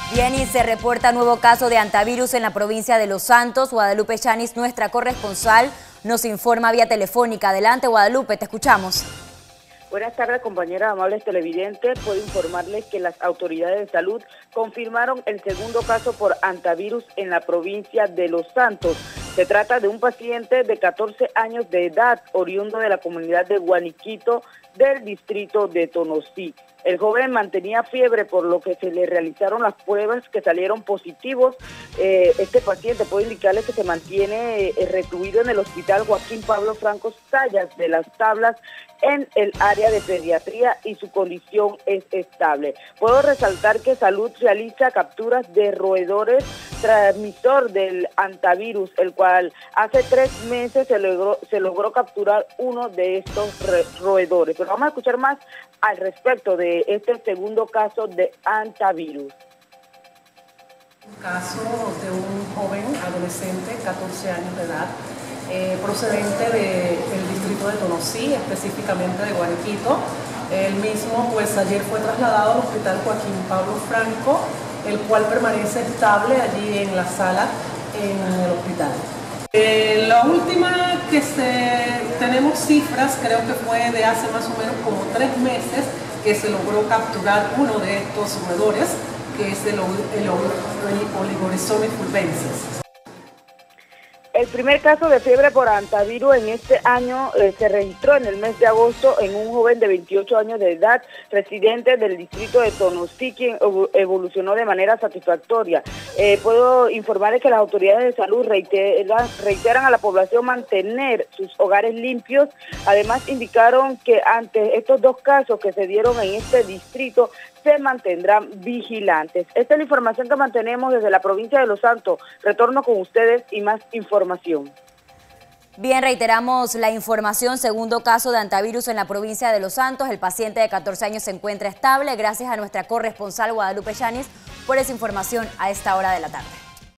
Bien, y se reporta nuevo caso de hantavirus en la provincia de Los Santos. Guadalupe Chanis, nuestra corresponsal, nos informa vía telefónica. Adelante, Guadalupe, te escuchamos. Buenas tardes, compañeras, amables televidentes. Puedo informarles que las autoridades de salud confirmaron el segundo caso por hantavirus en la provincia de Los Santos. Se trata de un paciente de 14 años de edad, oriundo de la comunidad de Guaniquito, del distrito de Tonosí. El joven mantenía fiebre, por lo que se le realizaron las pruebas que salieron positivos. Este paciente puede indicarles que se mantiene recluido en el hospital Joaquín Pablo Franco Sayas de Las Tablas, en el área de pediatría, y su condición es estable. Puedo resaltar que Salud realiza capturas de roedores transmisor del hantavirus, el cual hace 3 meses se logró capturar uno de estos roedores. Pero vamos a escuchar más al respecto de este segundo caso de hantavirus. Un caso de un joven adolescente, 14 años de edad, procedente del distrito de Tonosí, específicamente de Guaniquito. El mismo, pues ayer fue trasladado al hospital Joaquín Pablo Franco, el cual permanece estable allí en la sala en el hospital. La última que tenemos cifras, creo que fue de hace más o menos como 3 meses, que se logró capturar uno de estos roedores, que es el Oligorisomys fulvensis. El primer caso de fiebre por hantavirus en este año se registró en el mes de agosto en un joven de 28 años de edad, residente del distrito de Tonosí, quien evolucionó de manera satisfactoria. Puedo informarles que las autoridades de salud reiteran a la población mantener sus hogares limpios. Además, indicaron que ante estos 2 casos que se dieron en este distrito, se mantendrán vigilantes. Esta es la información que mantenemos desde la provincia de Los Santos. Retorno con ustedes y más información. Bien, reiteramos la información. Segundo caso de hantavirus en la provincia de Los Santos. El paciente de 14 años se encuentra estable. Gracias a nuestra corresponsal Guadalupe Chanis por esa información a esta hora de la tarde.